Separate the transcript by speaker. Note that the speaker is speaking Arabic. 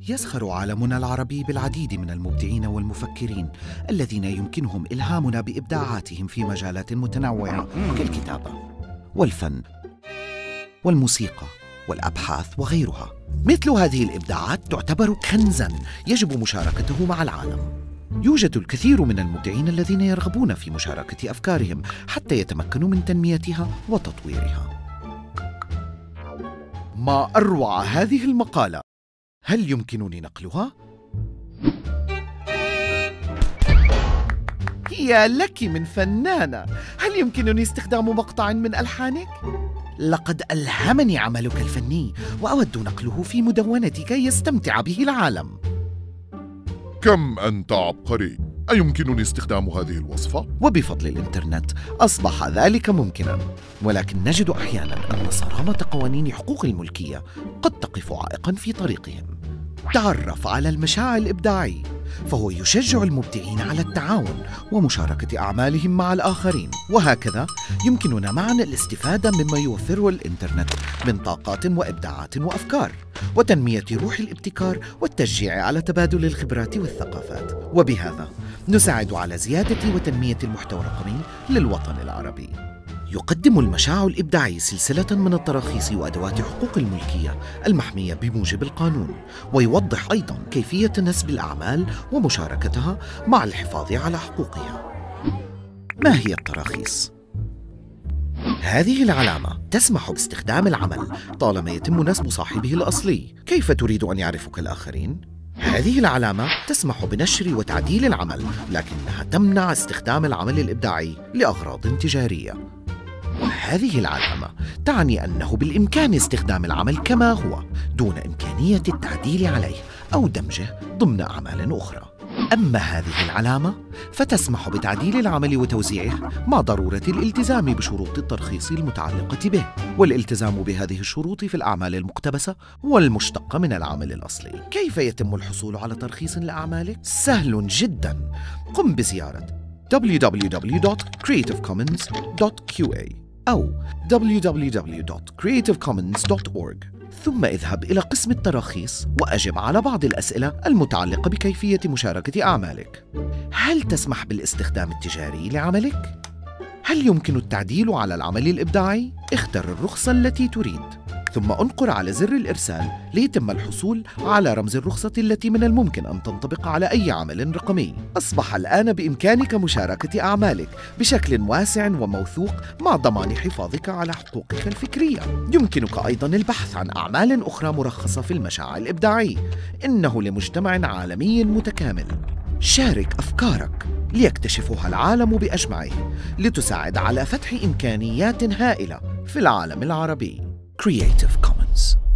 Speaker 1: يزخر عالمنا العربي بالعديد من المبدعين والمفكرين الذين يمكنهم إلهامنا بإبداعاتهم في مجالات متنوعة كالكتابة والفن والموسيقى والأبحاث وغيرها. مثل هذه الإبداعات تعتبر كنزاً يجب مشاركته مع العالم. يوجد الكثير من المبدعين الذين يرغبون في مشاركة أفكارهم حتى يتمكنوا من تنميتها وتطويرها. ما أروع هذه المقالة! هل يمكنني نقلها؟ يا لك من فنانة! هل يمكنني استخدام مقطع من ألحانك؟ لقد ألهمني عملك الفني وأود نقله في مدونتي كي يستمتع به العالم.
Speaker 2: كم أنت عبقري! أيمكنني استخدام هذه الوصفة؟
Speaker 1: وبفضل الإنترنت أصبح ذلك ممكناً، ولكن نجد أحياناً أن صرامة قوانين حقوق الملكية قد تقف عائقاً في طريقهم. تعرف على المشاع الإبداعي، فهو يشجع المبدعين على التعاون ومشاركة أعمالهم مع الآخرين، وهكذا يمكننا معاً الاستفادة مما يوفره الإنترنت من طاقات وإبداعات وأفكار، وتنمية روح الابتكار والتشجيع على تبادل الخبرات والثقافات، وبهذا نساعد على زيادة وتنمية المحتوى الرقمي للوطن العربي. يقدم المشاع الإبداعي سلسلة من التراخيص وأدوات حقوق الملكية المحمية بموجب القانون، ويوضح أيضاً كيفية نسب الأعمال ومشاركتها مع الحفاظ على حقوقها. ما هي التراخيص؟ هذه العلامة تسمح باستخدام العمل طالما يتم نسب صاحبه الأصلي. كيف تريد أن يعرفك الآخرين؟ هذه العلامة تسمح بنشر وتعديل العمل، لكنها تمنع استخدام العمل الإبداعي لأغراض تجارية. وهذه العلامة تعني أنه بالإمكان استخدام العمل كما هو دون إمكانية التعديل عليه أو دمجه ضمن أعمال أخرى. أما هذه العلامة فتسمح بتعديل العمل وتوزيعه مع ضرورة الالتزام بشروط الترخيص المتعلقة به، والالتزام بهذه الشروط في الأعمال المقتبسة والمشتقة من العمل الأصلي. كيف يتم الحصول على ترخيص لأعمالك؟ سهل جداً. قم بزيارة www.creativecommons.qa أو www.creativecommons.org، ثم اذهب إلى قسم التراخيص وأجب على بعض الأسئلة المتعلقة بكيفية مشاركة أعمالك. هل تسمح بالاستخدام التجاري لعملك؟ هل يمكن التعديل على العمل الإبداعي؟ اختر الرخصة التي تريد، ثم انقر على زر الإرسال ليتم الحصول على رمز الرخصة التي من الممكن أن تنطبق على أي عمل رقمي. أصبح الآن بإمكانك مشاركة أعمالك بشكل واسع وموثوق مع ضمان حفاظك على حقوقك الفكرية. يمكنك أيضاً البحث عن أعمال أخرى مرخصة في المشاع الإبداعي. إنه لمجتمع عالمي متكامل. شارك أفكارك ليكتشفها العالم بأجمعه، لتساعد على فتح إمكانيات هائلة في العالم العربي. Creative Commons.